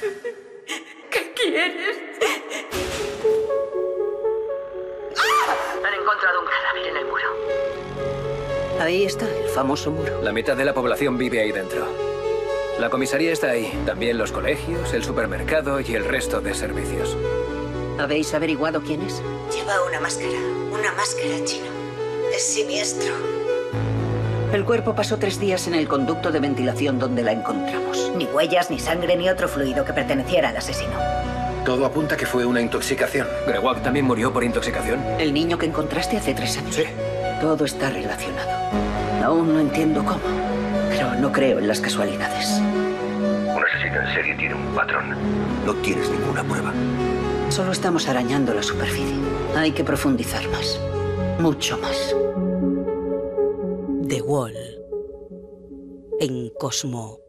¿Qué quieres? Han encontrado un cadáver en el muro. Ahí está, el famoso muro. La mitad de la población vive ahí dentro. La comisaría está ahí. También los colegios, el supermercado y el resto de servicios. ¿Habéis averiguado quién es? Lleva una máscara china. Es siniestro. El cuerpo pasó 3 días en el conducto de ventilación donde la encontramos. Ni huellas, ni sangre, ni otro fluido que perteneciera al asesino. Todo apunta que fue una intoxicación. ¿Grewak también murió por intoxicación? ¿El niño que encontraste hace 3 años? Sí. Todo está relacionado. Aún no entiendo cómo, pero no creo en las casualidades. Un asesino en serie tiene un patrón. No tienes ninguna prueba. Solo estamos arañando la superficie. Hay que profundizar más. Mucho más. The Wall. En Cosmo.